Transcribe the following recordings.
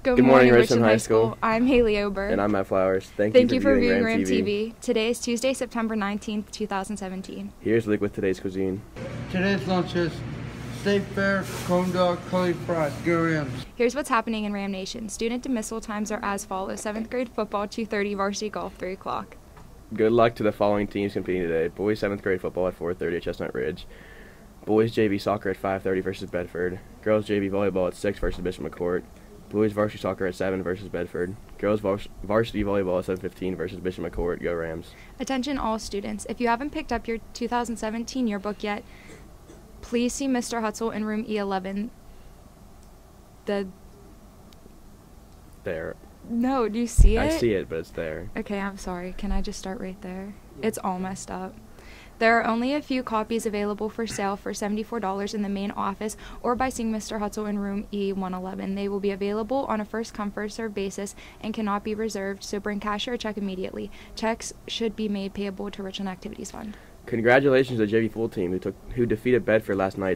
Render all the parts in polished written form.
Good morning, Richland High School. I'm Haley Ober. And I'm Matt Flowers. Thank you for viewing Ram TV. Today is Tuesday, September 19th, 2017. Here's Luke with today's cuisine. Today's lunch is steak fare, corn dog, curly fries. Go Rams. Here's what's happening in Ram Nation. Student dismissal times are as follows. 7th grade football, 2:30, varsity golf, 3 o'clock. Good luck to the following teams competing today. Boys 7th grade football at 4:30 at Chestnut Ridge. Boys JV soccer at 5:30 versus Bedford. Girls JV volleyball at 6 versus Bishop McCourt. Boys varsity soccer at 7 versus Bedford. Girls varsity volleyball at 7:15 versus Bishop McCourt. Go Rams. Attention all students. If you haven't picked up your 2017 yearbook yet, please see Mr. Hutzel in room E11. There. No, do you see it? I see it, but it's there. Okay, I'm sorry. Can I just start right there? It's all messed up. There are only a few copies available for sale for $74 in the main office or by seeing Mr. Hutzel in room E111. They will be available on a first-come, first-served basis and cannot be reserved, so bring cash or a check immediately. Checks should be made payable to Richland Activities Fund. Congratulations to the JV full team who defeated Bedford last night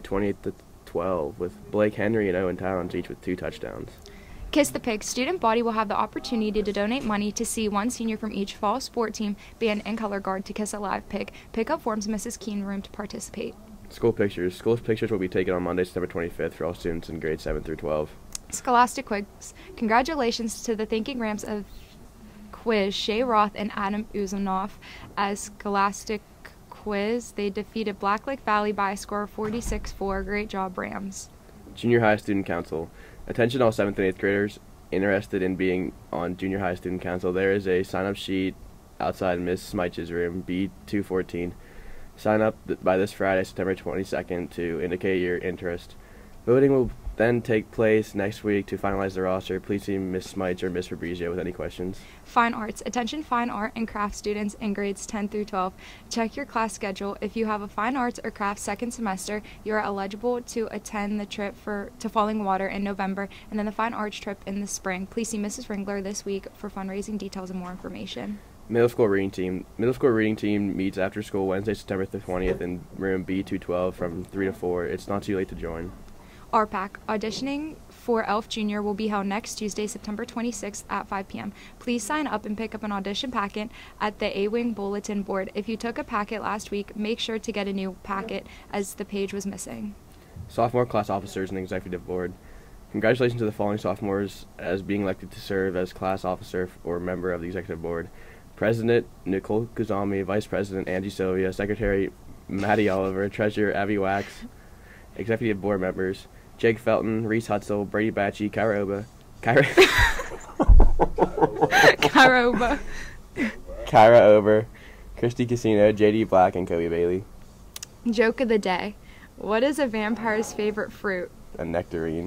28-12 with Blake Henry and Owen Towns each with 2 touchdowns. Kiss the Pig. Student body will have the opportunity to donate money to see one senior from each fall sport team, band, and color guard to kiss a live pig. Pick up forms in Mrs. Keene room to participate. School pictures. School pictures will be taken on Monday, September 25th for all students in grades 7 through 12. Scholastic Quiz. Congratulations to the Thinking Rams of Quiz, Shay Roth and Adam Uzanoff. As Scholastic Quiz, they defeated Black Lake Valley by a score of 46-4. Great job, Rams. Junior High Student Council. Attention all 7th and 8th graders interested in being on Junior High Student Council. There is a sign-up sheet outside Ms. Smych's room, B214. Sign up by this Friday, September 22nd, to indicate your interest. Voting will then take place next week to finalize the roster. Please see Ms. Smych or Ms. Fabrizio with any questions. Fine Arts. Attention fine art and craft students in grades 10 through 12. Check your class schedule. If you have a fine arts or craft second semester, you are eligible to attend the trip to Falling Water in November and then the fine arts trip in the spring. Please see Mrs. Ringler this week for fundraising details and more information. Middle school reading team. Middle school reading team meets after school Wednesday, September 20th in room B212 from 3 to 4. It's not too late to join. RPAC. Auditioning for ELF Junior will be held next Tuesday, September 26th at 5 p.m. Please sign up and pick up an audition packet at the A-Wing bulletin board. If you took a packet last week, make sure to get a new packet as the page was missing. Sophomore class officers and executive board. Congratulations to the following sophomores as being elected to serve as class officer or member of the executive board. President Nicole Kuzami, Vice President Angie Sylvia, Secretary Maddie Oliver, Treasurer Abby Wax, executive board members Jake Felton, Reese Hutzel, Brady Batchy, Kyra Ober, Christy Casino, JD Black, and Kobe Bailey. Joke of the day. What is a vampire's favorite fruit? A nectarine.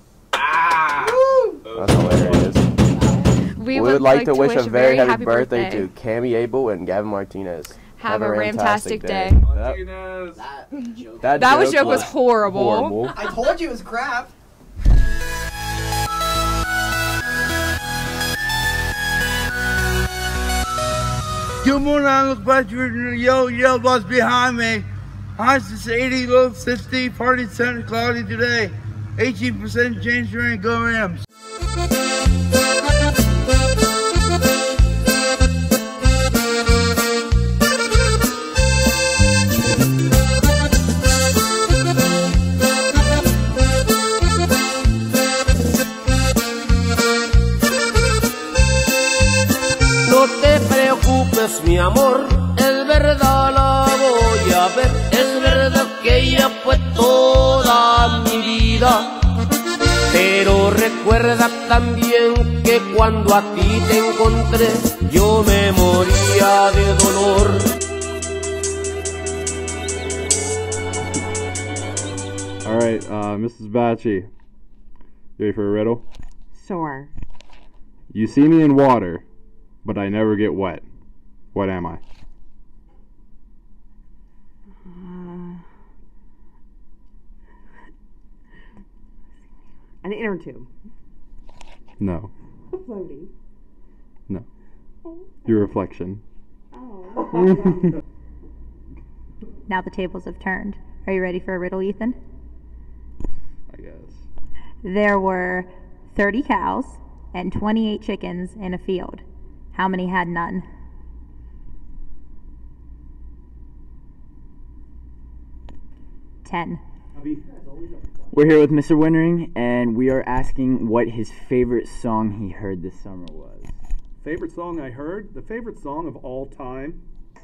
That's hilarious. We would like to wish a very happy birthday to Cammie Abel and Gavin Martinez. Have a ramtastic day. That joke was horrible. I told you it was crap. Good morning, I look back to your yellow bus behind me. Highs is 80, low 60, partly sunny, cloudy today. 18% chance rain, go Rams. Mi amor, es verdad la voy a ver, es verdad que ella fue toda mi vida, pero recuerda también que cuando a ti te encontré, yo me moría de dolor. All right, Mrs. Batchy, you ready for a riddle? Sure. You see me in water, but I never get wet. What am I? An inner tube. No. A floaty. No. Your reflection. Oh. Now the tables have turned. Are you ready for a riddle, Ethan? I guess. There were 30 cows, and 28 chickens in a field. How many had none? Ten. We're here with Mr. Wintering, and we are asking what his favorite song he heard this summer was. Favorite song I heard? The favorite song of all time?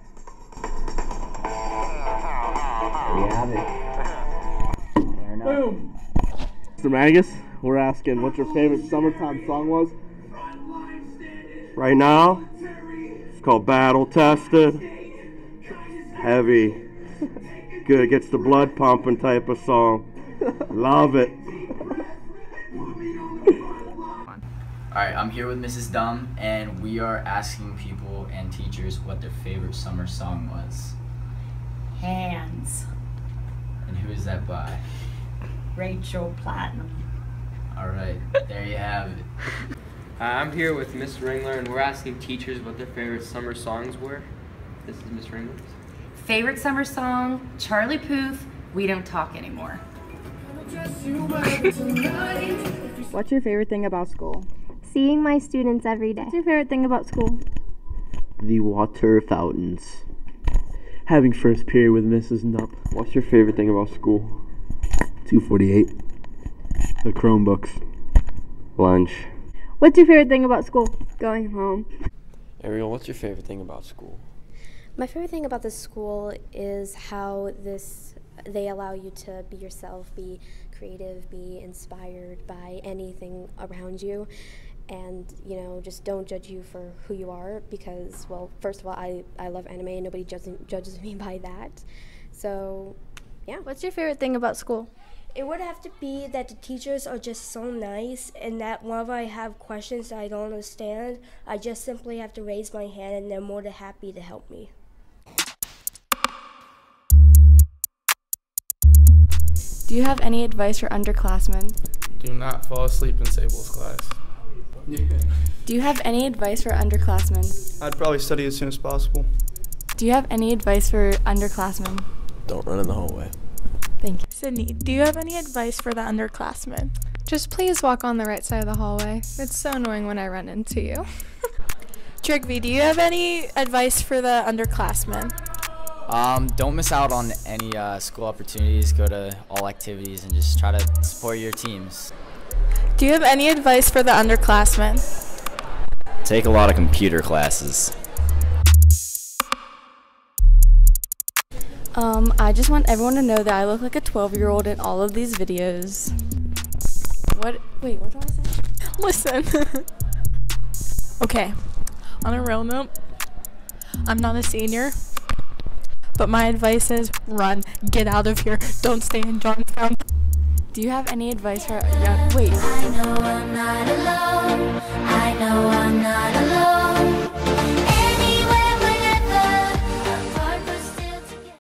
There you have it. Fair enough. Boom! Mr. Magus, we're asking what your favorite summertime song was? Right now, it's called Battle Tested. Heavy. Good, gets the blood pumping type of song. Love it. Alright, I'm here with Mrs. Dumb, and we are asking people and teachers what their favorite summer song was. Hands. And who is that by? Rachel Platinum. Alright, there you have it. I'm here with Miss Ringler, and we're asking teachers what their favorite summer songs were. This is Miss Ringler. Favorite summer song, Charlie Puth, We Don't Talk Anymore. What's your favorite thing about school? Seeing my students every day. What's your favorite thing about school? The water fountains. Having first period with Mrs. Nupp. What's your favorite thing about school? 248. The Chromebooks. Lunch. What's your favorite thing about school? Going home. Ariel, what's your favorite thing about school? My favorite thing about this school is how they allow you to be yourself, be creative, be inspired by anything around you, and just don't judge you for who you are, because, well, first of all, I love anime and nobody judges me by that. So yeah. What's your favorite thing about school? It would have to be that the teachers are just so nice, and that whenever I have questions that I don't understand, I just simply have to raise my hand and they're more than happy to help me. Do you have any advice for underclassmen? Do not fall asleep in Sable's class. Do you have any advice for underclassmen? I'd probably study as soon as possible. Do you have any advice for underclassmen? Don't run in the hallway. Thank you. Sydney, do you have any advice for the underclassmen? Just please walk on the right side of the hallway. It's so annoying when I run into you. Trigby, do you have any advice for the underclassmen? Don't miss out on any school opportunities. Go to all activities and just try to support your teams. Do you have any advice for the underclassmen? Take a lot of computer classes. I just want everyone to know that I look like a 12-year-old in all of these videos. Wait, what do I say? Listen. Okay, on a real note, I'm not a senior, but my advice is run, get out of here, don't stay in Johnstown. Do you have any advice for wait.